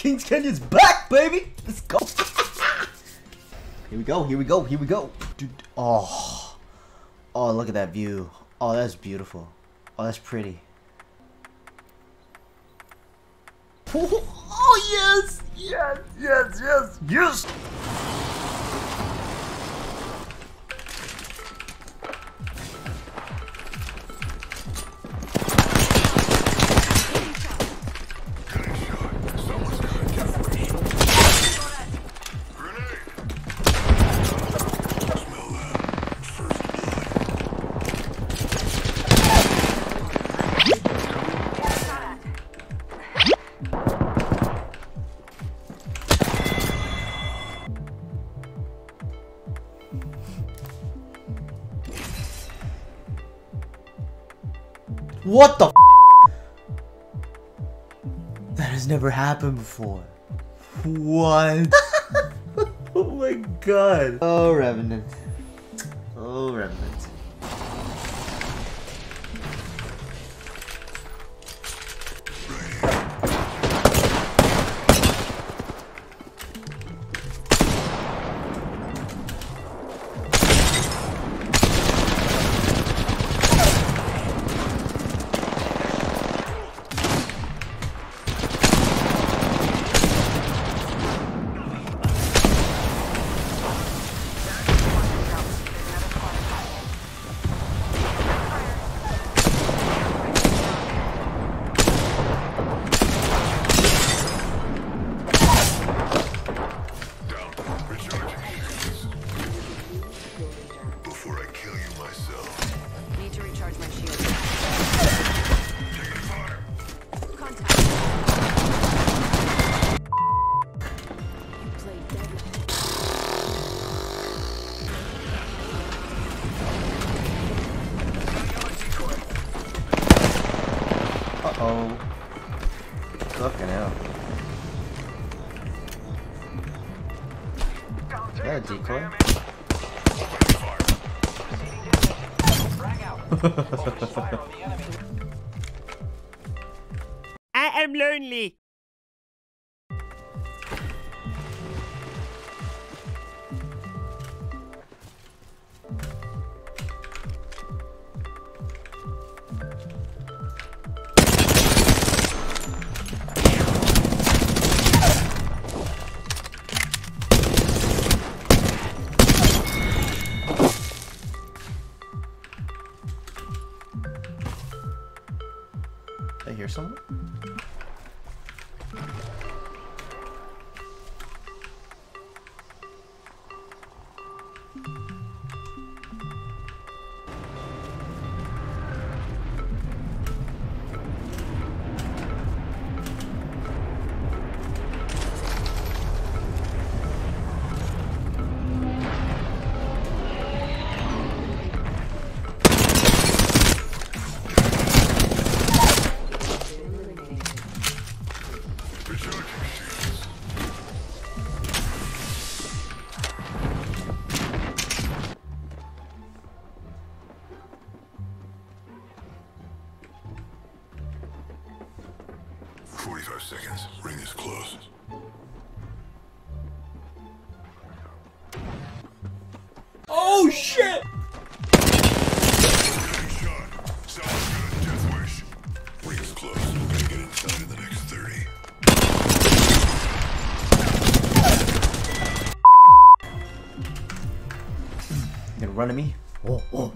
Kings Canyon's back, baby! Let's go! Here we go, here we go, here we go. Dude, oh. Oh, look at that view. Oh, that's beautiful. Oh, that's pretty. Oh, yes! Yes, yes, yes, yes! What the f? That has never happened before. What? Oh my god. Oh, Revenant. Oh, Revenant. Uh-oh. Fucking hell. Is that a decoy? I am lonely. I hear someone? Seconds. Ring is close. Oh shit! Shot. Sounds good. Death wish. Ring is close. We're gonna get inside in the next 30. You gonna run at me? Oh, oh,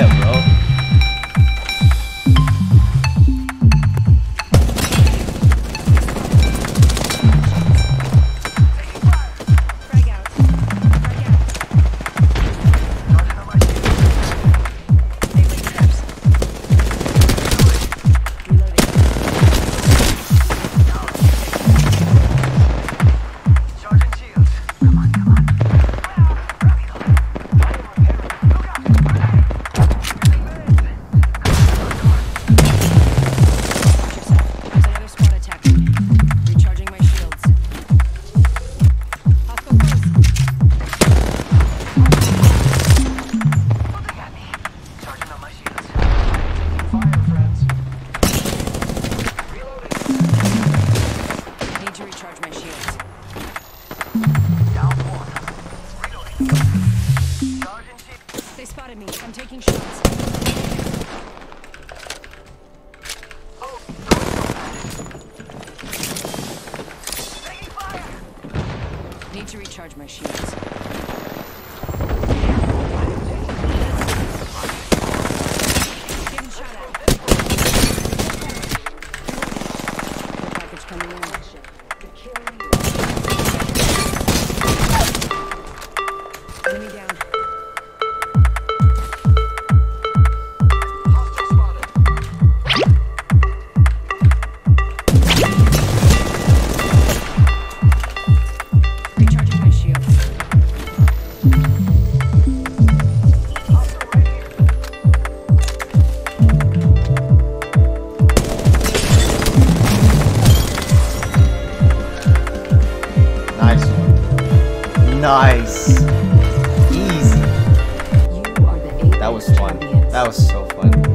Yeah, bro. Frag out. Frag out. They wait traps. Reloading. Charging shields. Come on, come on. Watch yourself. There's another squad attacking. Recharging my shields. Hostile close. Look at me. Charging on my shields. Taking fire, friends. Reloading. Need to recharge my shields. Down one. Reloading. Charging shields. They spotted me. I'm taking shots. Taking fire. Need to recharge my shields. Getting shot at. Care package coming in. Enemy down. Hostile spotted. Recharging my shields. Hostile right here. Nice one. Nice. Easy. You are the Apex That was fun. champions. That was so fun.